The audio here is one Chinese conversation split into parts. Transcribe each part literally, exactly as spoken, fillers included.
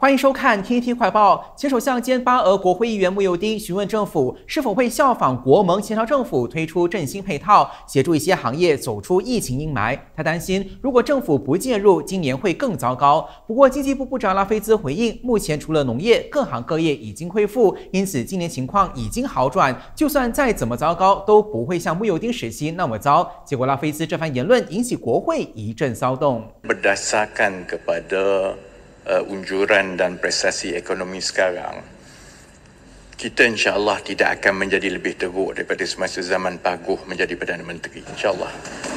欢迎收看 T N T 快报。前首相兼巴俄国会议员慕尤丁询问政府是否会效仿国盟协调政府推出振兴配套，协助一些行业走出疫情阴霾。他担心，如果政府不介入，今年会更糟糕。不过，经济部部长拉菲兹回应，目前除了农业，各行各业已经恢复，因此今年情况已经好转。就算再怎么糟糕，都不会像慕尤丁时期那么糟。结果，拉菲兹这番言论引起国会一阵骚动。 Berdasarkan kepada Uh, unjuran dan prestasi ekonomi sekarang, kita insya-Allah tidak akan menjadi lebih teruk daripada semasa zaman Paguh menjadi Perdana Menteri, insya-Allah.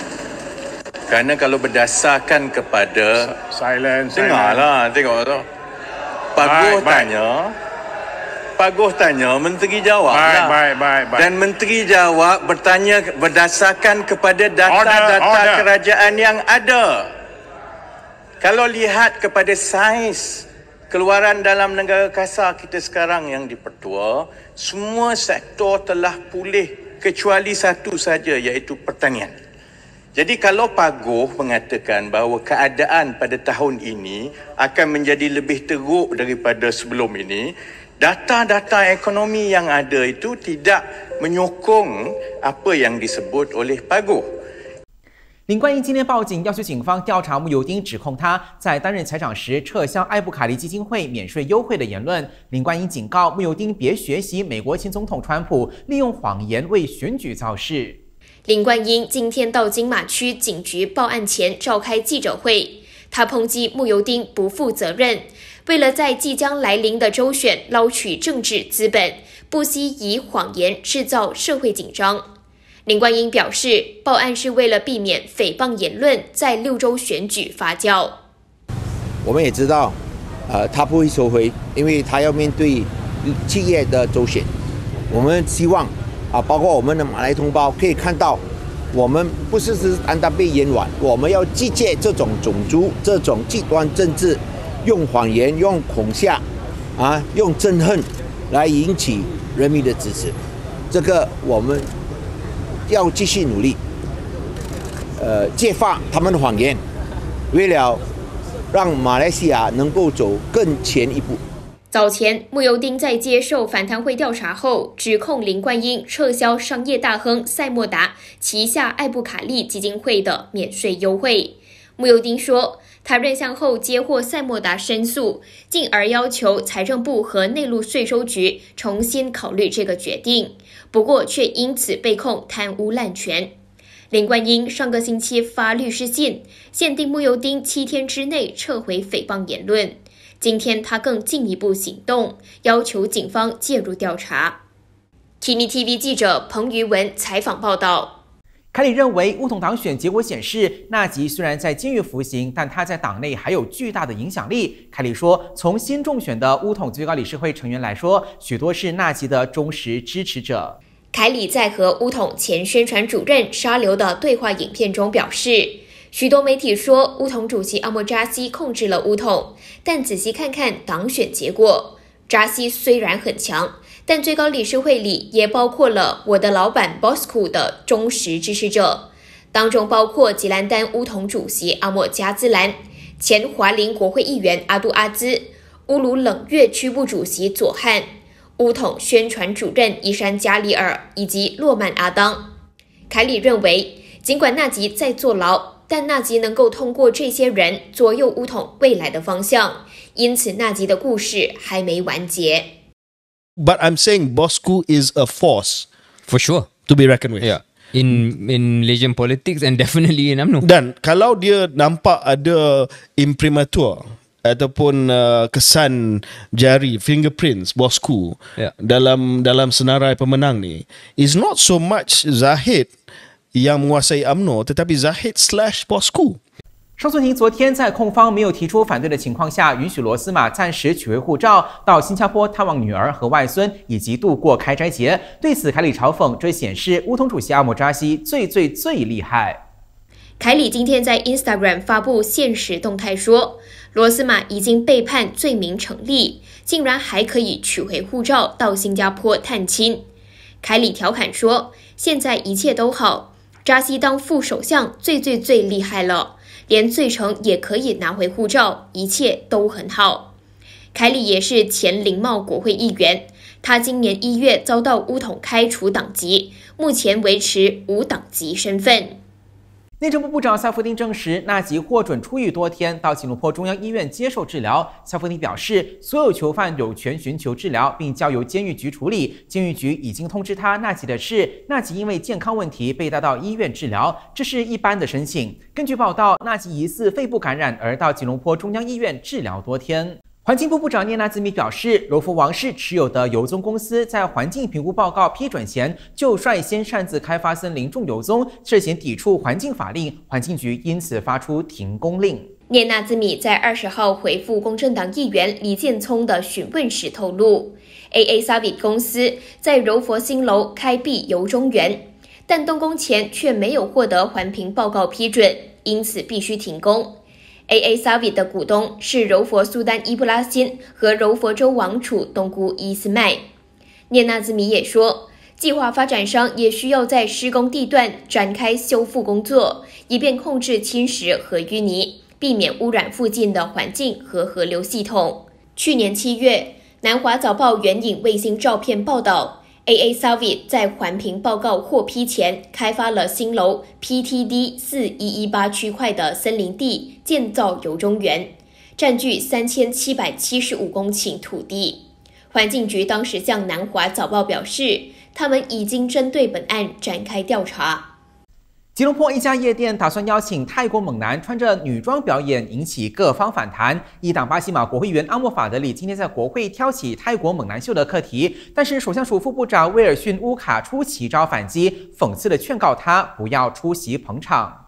Kerana kalau berdasarkan kepada silence, dengarlah, tengok tu. Paguh tanya, Paguh tanya, Menteri jawab baik, lah. Baik, baik, baik. Dan Menteri jawab bertanya berdasarkan kepada data-data kerajaan yang ada. Kalau lihat kepada saiz keluaran dalam negara kasar kita sekarang yang dipertua, semua sektor telah pulih kecuali satu saja, iaitu pertanian. Jadi kalau Paguh mengatakan bahawa keadaan pada tahun ini akan menjadi lebih teruk daripada sebelum ini, data-data ekonomi yang ada itu tidak menyokong apa yang disebut oleh Paguh. 林冠英今天报警，要求警方调查慕尤丁指控他在担任财长时撤销艾布卡利基金会免税优惠的言论。林冠英警告慕尤丁别学习美国前总统川普，利用谎言为选举造势。 林冠英今天到金马区警局报案前召开记者会，他抨击慕尤丁不负责任，为了在即将来临的州选捞取政治资本，不惜以谎言制造社会紧张。 林冠英表示，报案是为了避免诽谤言论在六州选举发酵。 我们也知道，呃，他不会收回，因为他要面对七月的州选。我们希望啊，包括我们的马来同胞可以看到，我们不是是单单被冤枉，我们要拒绝这种种族、这种极端政治，用谎言、用恐吓，啊，用憎恨来引起人民的支持。这个我们 要继续努力，呃，揭发他们的谎言，为了让马来西亚能够走更前一步。 早前，慕尤丁在接受反贪会调查后，指控林冠英撤销商业大亨赛默达旗下艾布卡利基金会的免税优惠。慕尤丁说，他任相后接获赛默达申诉，进而要求财政部和内陆税收局重新考虑这个决定。 不过，却因此被控贪污滥权。林冠英上个星期发律师信，限定慕尤丁七天之内撤回诽谤言论。今天他更进一步行动，要求警方介入调查。T N T V 记者彭于文采访报道。 凯里认为，巫统党选结果显示，纳吉虽然在监狱服刑，但他在党内还有巨大的影响力。凯里说，从新中选的巫统最高理事会成员来说，许多是纳吉的忠实支持者。 凯里在和巫统前宣传主任沙流的对话影片中表示，许多媒体说巫统主席阿莫扎西控制了巫统，但仔细看看党选结果，扎西虽然很强， 但最高理事会里也包括了我的老板 Bosco 的忠实支持者，当中包括吉兰丹巫统主席阿莫加兹兰、前华林国会议员阿杜阿兹、乌鲁冷越区部主席佐汉、巫统宣传主任伊山加里尔以及洛曼阿当。凯里认为，尽管纳吉在坐牢，但纳吉能够通过这些人左右巫统未来的方向，因此纳吉的故事还没完结。 But I'm saying Bosco is a force, for sure, to be reckoned with. Yeah, in in Malaysian politics and definitely in U M N O. Dan kalau dia nampak ada imprimatur ataupun uh, kesan jari fingerprints Bosco, yeah, dalam dalam senarai pemenang ni, is not so much Zahid yang menguasai U M N O, tetapi Zahid slash Bosco. 上诉庭昨天在控方没有提出反对的情况下，允许罗斯玛暂时取回护照，到新加坡探望女儿和外孙，以及度过开斋节。对此，凯里嘲讽，这显示巫统主席阿莫扎西最最最厉害。 凯里今天在 Instagram 发布现实动态说，罗斯玛已经被判罪名成立，竟然还可以取回护照到新加坡探亲。凯里调侃说，现在一切都好，扎西当副首相最最最厉害了。连罪成也可以拿回护照，一切都很好。 凯里也是前林茂国会议员，他今年一月遭到巫统开除党籍，目前维持无党籍身份。 内政部部长萨夫丁证实，纳吉获准出狱多天，到吉隆坡中央医院接受治疗。萨夫丁表示，所有囚犯有权寻求治疗，并交由监狱局处理。监狱局已经通知他，纳吉的是，纳吉因为健康问题被带到医院治疗，这是一般的申请。根据报道，纳吉疑似肺部感染而到吉隆坡中央医院治疗多天。环境部部长聂纳兹米表示，柔佛王室持有的油棕公司在环境评估报告批准前就率先擅自开发森林种油棕，涉嫌抵触环境法令，环境局因此发出停工令。 聂纳兹米在二十号回复公正党议员李建聪的询问时透露 ，A A Savit 公司在柔佛新楼开辟油棕园，但动工前却没有获得环评报告批准，因此必须停工。A A Savit 的股东是柔佛苏丹伊布拉辛和柔佛州王储东姑伊斯麦。聂纳兹米也说，计划发展商也需要在施工地段展开修复工作，以便控制侵蚀和淤泥，避免污染附近的环境和河流系统。去年七月，南华早报援引卫星照片报道，A A Savit 在环评报告获批前，开发了新楼 P T D 四一一八区块的森林地，建造油棕园，占据三千七百七十五公顷土地。环境局当时向南华早报表示，他们已经针对本案展开调查。 吉隆坡一家夜店打算邀请泰国猛男穿着女装表演，引起各方反弹。一党巴西马国会议员阿莫法德里今天在国会挑起泰国猛男秀的课题，但是首相署副部长威尔逊乌卡出奇招反击，讽刺地劝告他不要出席捧场。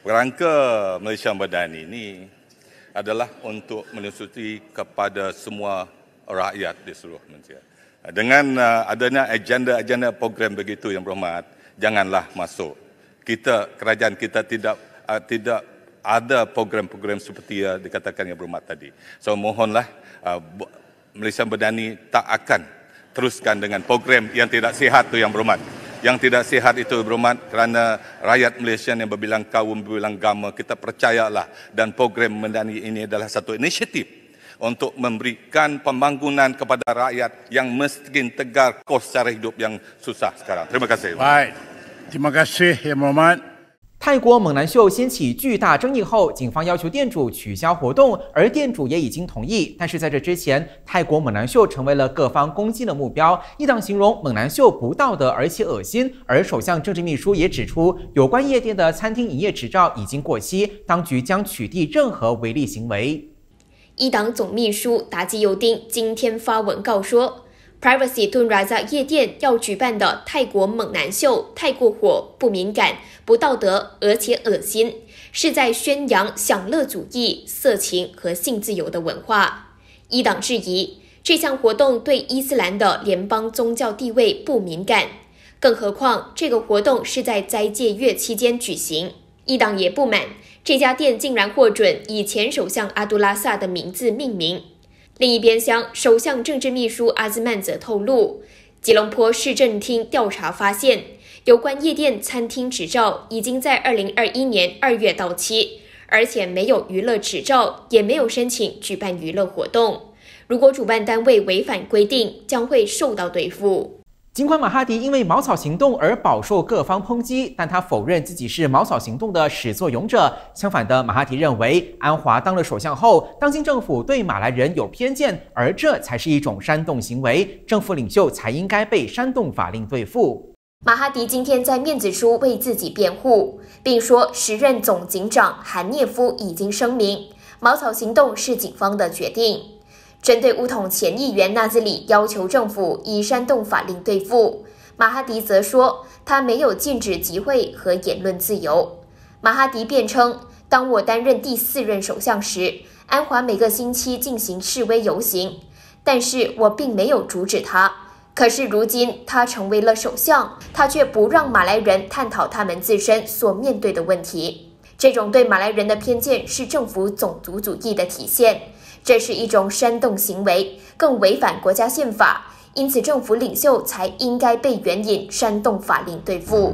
Rangka Malaysia Madani ini adalah untuk menyusuti kepada semua rakyat di seluruh Malaysia. Dengan adanya agenda-agenda program begitu yang berhormat, janganlah masuk. Kita kerajaan kita tidak uh, tidak ada program-program seperti uh, dikatakan yang berhormat tadi. So mohonlah uh, Malaysia Madani tak akan teruskan dengan program yang tidak sihat tu yang berhormat. Yang tidak sihat itu berhormat kerana rakyat Malaysia yang berbilang kaum, berbilang agama, kita percayalah, dan program Madani ini adalah satu inisiatif untuk memberikan pembangunan kepada rakyat yang miskin, tegar, kos cara hidup yang susah sekarang. Terima kasih. Baik. Terima kasih Yang Berhormat。 泰国猛男秀掀起巨大争议后，警方要求店主取消活动，而店主也已经同意。但是在这之前，泰国猛男秀成为了各方攻击的目标。一党形容猛男秀不道德而且恶心，而首相政治秘书也指出，有关夜店的餐厅营业执照已经过期，当局将取缔任何违例行为。 一党总秘书达基尤丁今天发文告说。Privacy Tun Razak 夜店要举办的泰国猛男秀太过火、不敏感、不道德，而且恶心，是在宣扬享乐主义、色情和性自由的文化。一党质疑这项活动对伊斯兰的联邦宗教地位不敏感，更何况这个活动是在斋戒月期间举行。一党也不满这家店竟然获准以前首相阿杜拉萨的名字命名。另一边厢，首相政治秘书阿兹曼则透露，吉隆坡市政厅调查发现，有关夜店餐厅执照已经在二零二一年二月到期，而且没有娱乐执照，也没有申请举办娱乐活动。如果主办单位违反规定，将会受到对付。 尽管马哈迪因为茅草行动而饱受各方抨击，但他否认自己是茅草行动的始作俑者。相反的，马哈迪认为安华当了首相后，当今政府对马来人有偏见，而这才是一种煽动行为，政府领袖才应该被煽动法令对付。 马哈迪今天在面子书为自己辩护，并说时任总警长韩涅夫已经声明，茅草行动是警方的决定。针对巫统前议员纳兹里要求政府以煽动法令对付，马哈迪则说他没有禁止集会和言论自由。马哈迪辩称，当我担任第四任首相时，安华每个星期进行示威游行，但是我并没有阻止他。可是如今他成为了首相，他却不让马来人探讨他们自身所面对的问题。这种对马来人的偏见是政府种族主义的体现，这是一种煽动行为，更违反国家宪法，因此政府领袖才应该被援引煽动法令对付。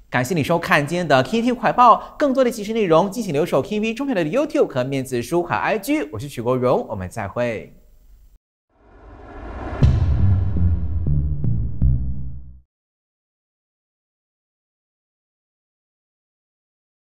感谢你收看今天的 K T V 快报，更多的即时内容敬请留守 K T V 中片的 YouTube 和面子书和 I G。我是许国荣，我们再会。